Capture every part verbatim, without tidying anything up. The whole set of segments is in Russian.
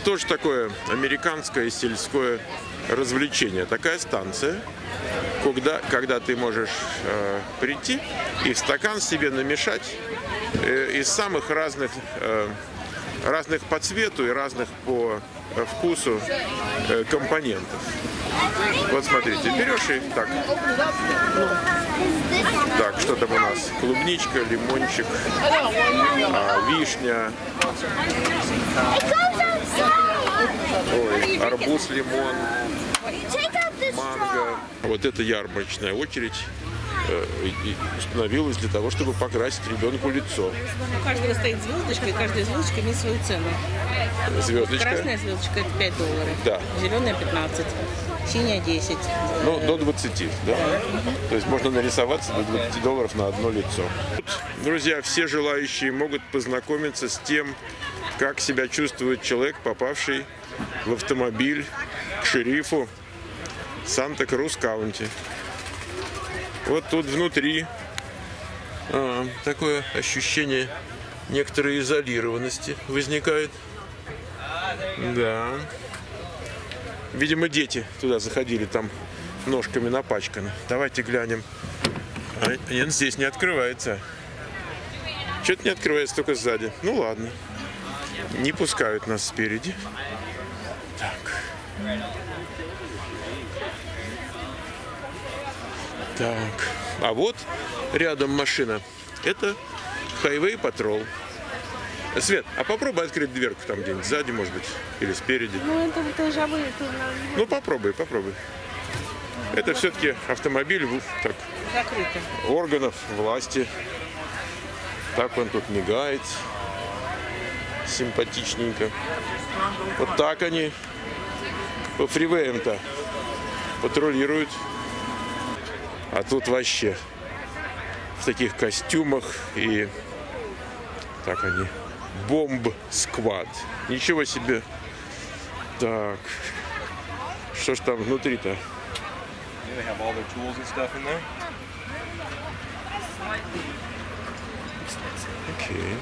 тоже такое американское сельское развлечение. Такая станция, когда, когда ты можешь э, прийти и в стакан себе намешать э, из самых разных, э, разных по цвету и разных по э, вкусу э, компонентов. Вот смотрите, берешь и так. Так, что там у нас? Клубничка, лимончик, а, вишня. Ой, арбуз, лимон, манго. Вот это ярмарочная очередь э, установилась для того, чтобы покрасить ребенку лицо. У каждого стоит звездочка, и каждая звездочка имеет свою цену. Звездочка. Красная звездочка это пять долларов. Да. Зеленая пятнадцать. Синяя десять. Ну, до двадцати, да? То есть можно нарисоваться до двадцати долларов на одно лицо. Друзья, все желающие могут познакомиться с тем, как себя чувствует человек, попавший в автомобиль к шерифу Санта-Крус-Каунти. Вот тут внутри а, такое ощущение некоторой изолированности возникает. Да. Видимо, дети туда заходили, там ножками напачканы. Давайте глянем. А, нет, здесь не открывается. Что-то не открывается, только сзади. Ну ладно. Не пускают нас спереди. Так. Так. А вот рядом машина. Это Highway Patrol. Свет, а попробуй открыть дверку там где-нибудь сзади, может быть, или спереди. Ну, это ты же будет. Ну, попробуй, попробуй. Это все-таки автомобиль так, органов власти. Так он тут мигает. Симпатичненько. Вот так они по фривеям-то патрулируют. А тут вообще в таких костюмах и так они. Бомб-сквад. Ничего себе. Так. Что ж там внутри-то? Окей.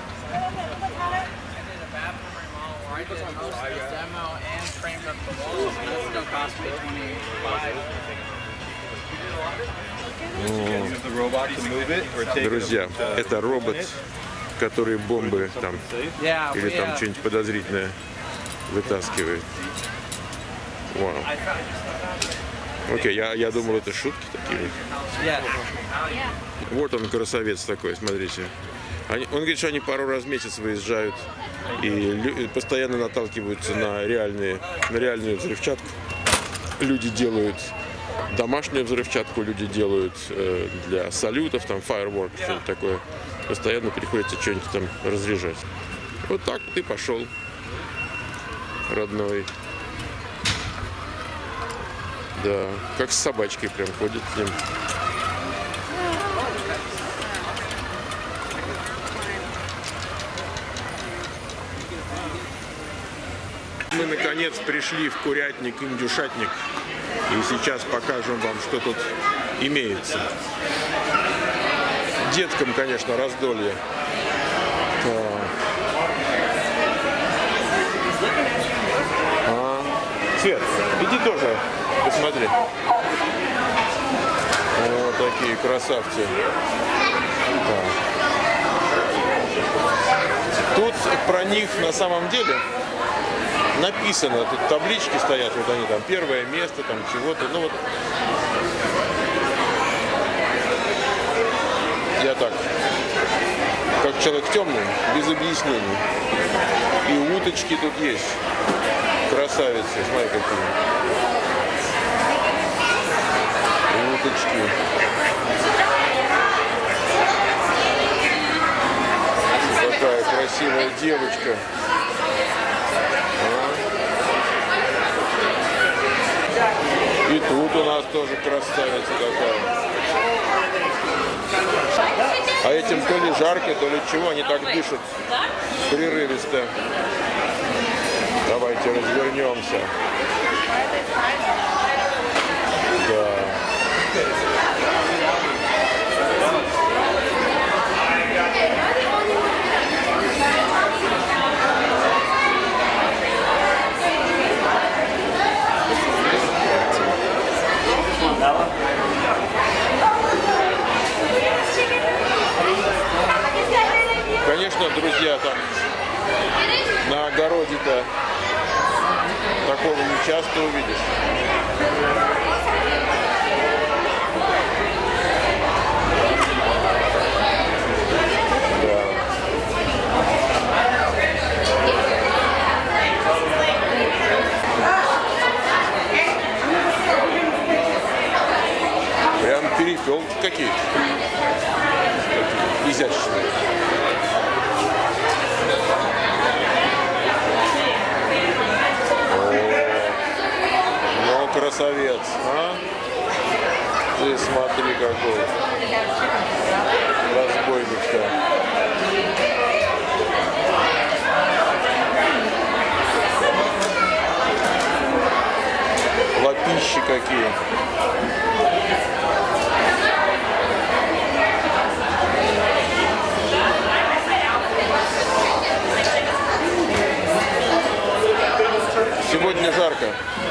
Друзья, это робот, который бомбы там или там что-нибудь подозрительное вытаскивает. Вау. Окей, я, я думал, это шутки такие. Вот он, красавец такой, смотрите. Они, он говорит, что они пару раз в месяц выезжают и лю, постоянно наталкиваются на, реальные, на реальную взрывчатку. Люди делают домашнюю взрывчатку, люди делают э, для салютов, там, firework, что-нибудь такое. Постоянно приходится что-нибудь там разряжать. Вот так ты пошел, родной. Да, как с собачкой прям ходит с ним. Мы наконец пришли в курятник-индюшатник. И сейчас покажем вам, что тут имеется. Деткам, конечно, раздолье. А, Свет, иди тоже посмотри. Вот такие красавцы. Так. Тут про них на самом деле написано, тут таблички стоят, вот они там, первое место, там чего-то, ну вот. Я так, как человек темный, без объяснений. И уточки тут есть. Красавицы, смотри какие. Уточки. Такая красивая девочка. И тут у нас тоже красавица такая. А этим то ли жарко, то ли чего, они так дышат прерывисто. Давайте развернемся. Да. что увидишь. Прям перепел какие-то. Изящные. Ну, красавец, а? Ты смотри какой. Разбойник-то. Лапищи какие. Сегодня жарко.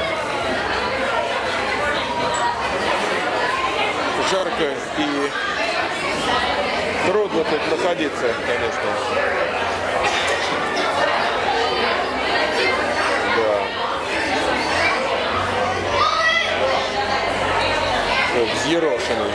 Жарко и трудно тут находиться, конечно. Да. Взъерошенный.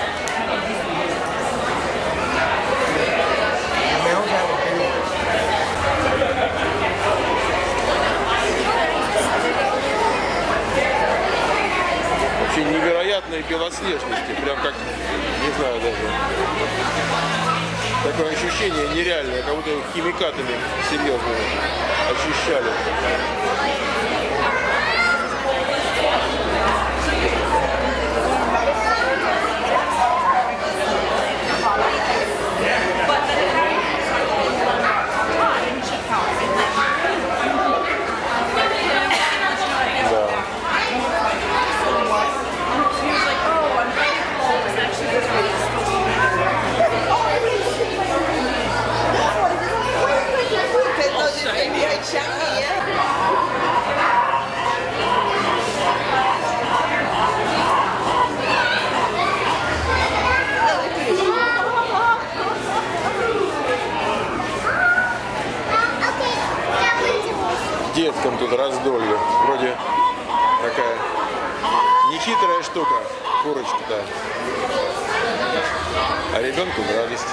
Вообще невероятной белоснежности, прям как, не знаю даже, такое ощущение нереальное, как будто химикатами серьезными очищали. Деткам тут раздолье. Вроде такая нехитрая штука, курочка-то. А ребенку радость.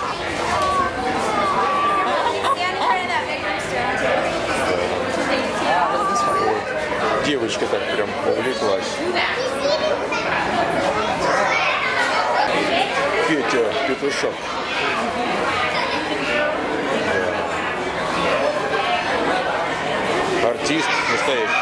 Вот. Девочка так прям увлеклась. Петя Петушок. Артист настоящий.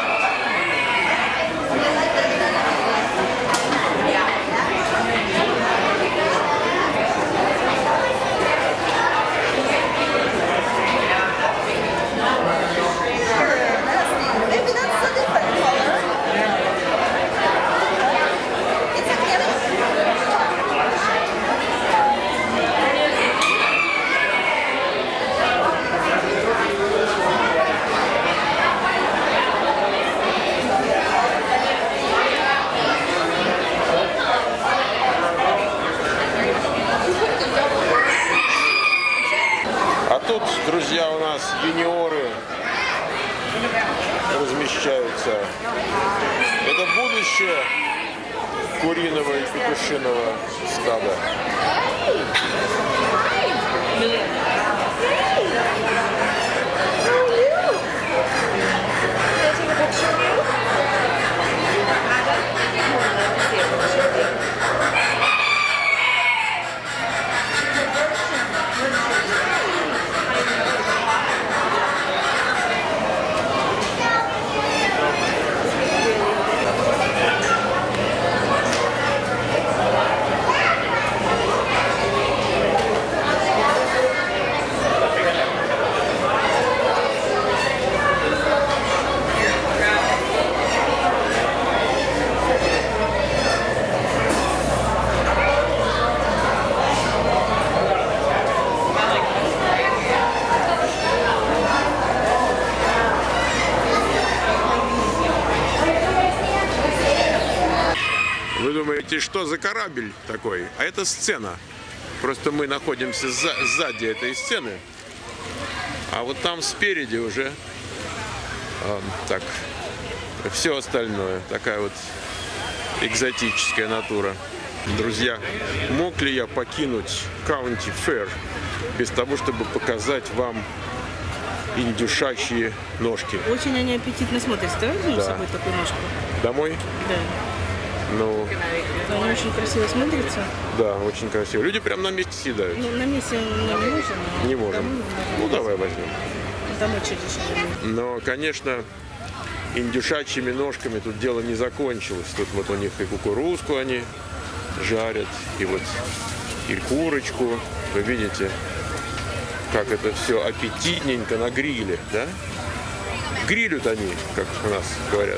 Тут, друзья, у нас юниоры размещаются. Это будущее куриного и петушиного стада. Вы думаете, что за корабль такой? А это сцена. Просто мы находимся за, сзади этой сцены. А вот там спереди уже, э, так, все остальное. Такая вот экзотическая натура. Друзья, мог ли я покинуть County Fair без того, чтобы показать вам индюшачьи ножки? Очень они аппетитно смотрятся. Давай возьмем Да. с собой такую ножку? Домой? Да. Ну, Они очень красиво смотрятся. да, очень красиво. Люди прям на месте съедают. Ну, на месте нам не нужно. но Не можем. домой Ну, можно. давай возьмем. Домой чуть дешевле. Но, конечно, индюшачьими ножками тут дело не закончилось. Тут вот у них и кукурузку они жарят, и вот и курочку. Вы видите, как это все аппетитненько на гриле, да? Грилют они, как у нас говорят.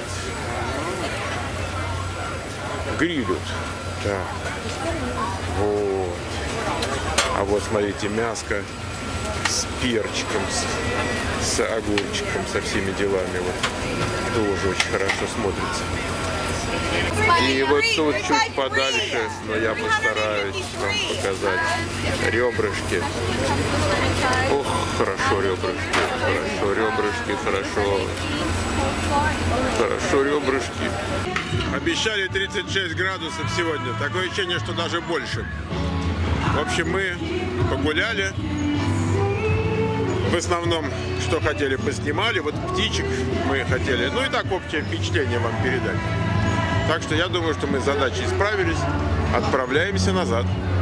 Грилют. Так. Вот. А вот смотрите, мяско с перчиком, с, с огурчиком, со всеми делами. Вот. Тоже очень хорошо смотрится. И вот тут чуть подальше, но я постараюсь вам показать ребрышки. Ох, хорошо ребрышки, хорошо ребрышки, хорошо. Хорошо ребрышки. Обещали тридцать шесть градусов сегодня. Такое ощущение, что даже больше. В общем, мы погуляли. В основном, что хотели, поснимали. Вот птичек мы хотели. Ну и так общее впечатление вам передать. Так что я думаю, что мы с задачей справились. Отправляемся назад.